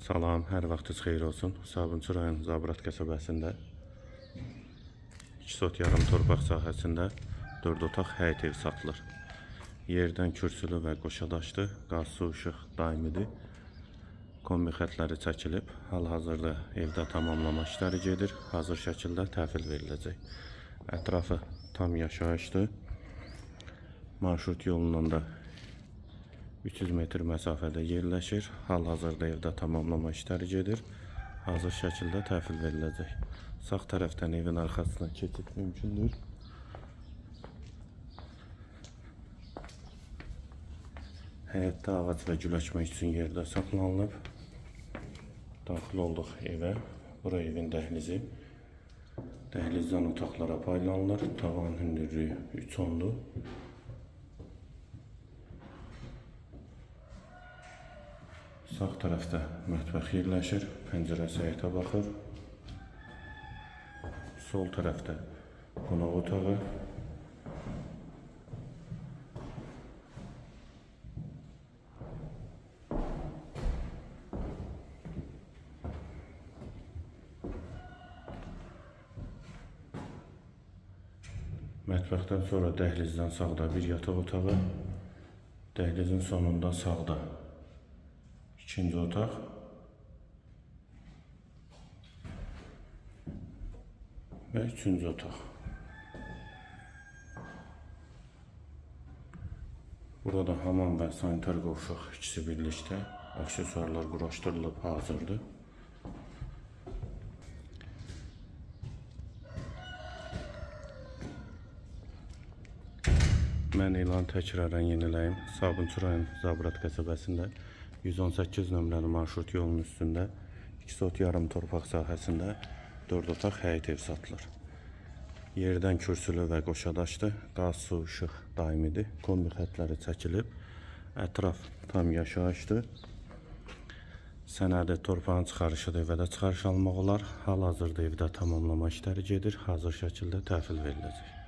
Salam, hər vaxtınız xeyir olsun. Sabunçu rayon Zabrat qəsəbəsində 2 sot yarım torpaq sahəsində 4 otaq həyət ev satılır. Yerdən kürsülü və qoşadaşdı, qaz, su, işıq daimidir. Kombi xətləri çəkilib, hal-hazırda evdə tamamlama işləri gedir. Hazır şəkildə təhvil veriləcək. Ətrafı tam yaşayışdır. Marşrut yolundan da 300 metr məsafədə yerləşir. Hal-hazırda evdə tamamlama işləri gedir. Hazır şəkildə təhvil veriləcək. Sağ tərəfdən evin arxasına keçid mümkündür. Həyətdə ağac və gül açmaq üçün yerdə saxlanılıb. Daxil olduq evə. Bura evin dəhlizi. Dəhlizdən otaqlara paylanılır. Tavan hündürlüyü 3 ondur. Sağ tərəfdə mətbəx yerləşir, pəncərəsi həyətə baxır. Sol tərəfdə qonaq otağı. Mətbəxdən sonra dəhlizdən sağda bir yataq otağı. Dəhlizin sonunda sağda İkinci otaq. Və üçüncü otaq. Burada hamam və sanitar qovşaq ikisi birlikdə. Aksesuarlar quraşdırılıb hazırdır. Mən elan təkrarən yeniləyim. Sabunçu rayon Zabrat qəsəbəsində 118 nömrəli marşrut yolunun üstündə 2 sot yarım torpaq sahəsində 4 otaq həyət ev satılır. Yerdən kürsülü və qoşadaşdı, qaz, su, işıq daimidir. Kombi xətləri çəkilib, ətraf tam yaşayışdır. Sənədi torpağın çıxarışıdır, evdə çıxarış almaq olar. Hal-hazırda evdə tamamlama işləri gedir, hazır şəkildə təhvil veriləcək.